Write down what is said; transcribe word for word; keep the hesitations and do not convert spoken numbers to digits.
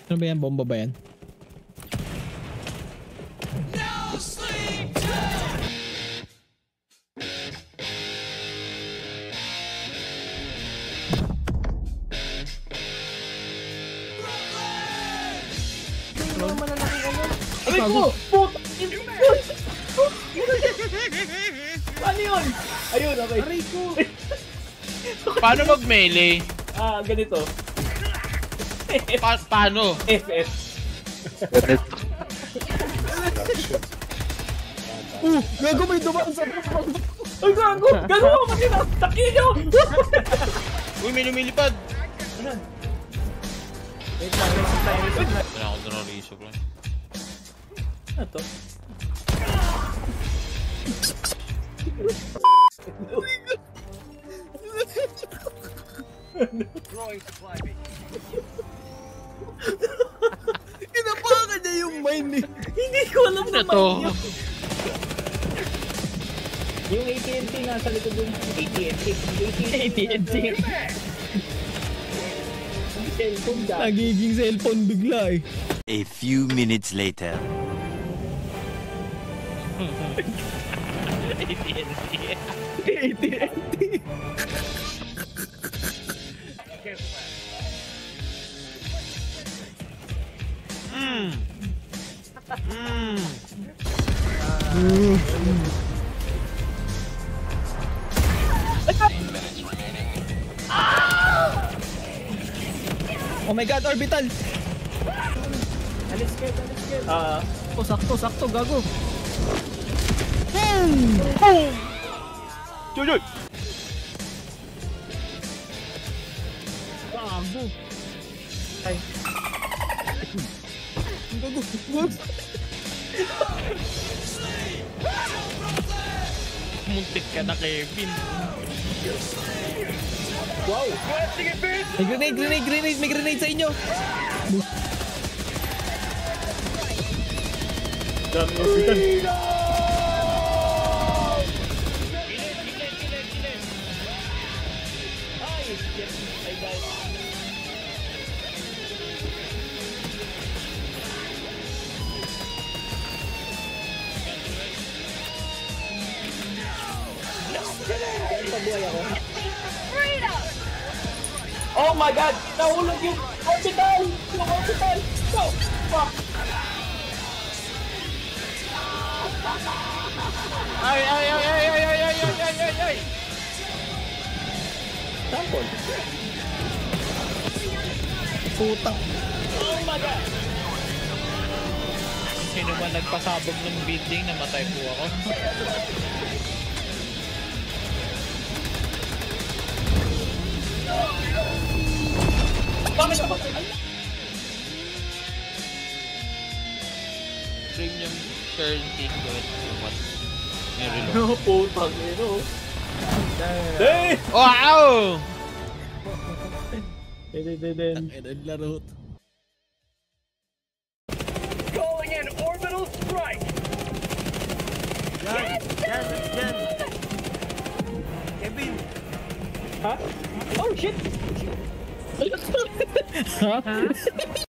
Ano ba yan? Bomba ba yan? Aray ko! Puta! Ano yun? Ayun, okay. Aray ko! Paano mag-melee? Ah, ganito. Pa paano? F F. Ganito. Uh! Gago may dumaan sa... Ay, gago! Gago mo! Magina! Takin nyo! Uy, may lumilipad! Ano? Wait lang, reset lang, reset lang. Kailangan ko doon ang reset lang. Ano to? Inapakan niya yung mine eh. Hindi ko alam Ano na to? mine yun. Yung A T and T nasa likod yung A T and T. A T and T. Cellphone dyan. Nagiging cellphone bigla eh. A few minutes later. A T and T. A T and T. Mmm. Mmm. Oh my god, orbital! Alis kayo, alis kayo. Ah. Oh, sakto, sakto, gago. Boom! Joy, joy! Gago. Ay. Gago. Gago. Muntik ka na, Kevin. Wow! May grenade, grenade, grenade, may grenade sa inyo. Dami yung sitan. Oh my god! Nahulog yung orbital! Yung orbital! No! Fuck! Ay, ay, ay, ay, ay, ay, ay, ay, ay, ay, ay! Sample! Puta. Oh my god! Sino ba nagpasabog ng building? Namatay po ako. Bakit ako? Premium currency ko ito. What? May reload. No, putang ino. Hey! Wow! Then, then, then. Ang laro. Calling in orbital strike! Yan! Yan! Yan! Kevin! Ha? Oh shit! Ha?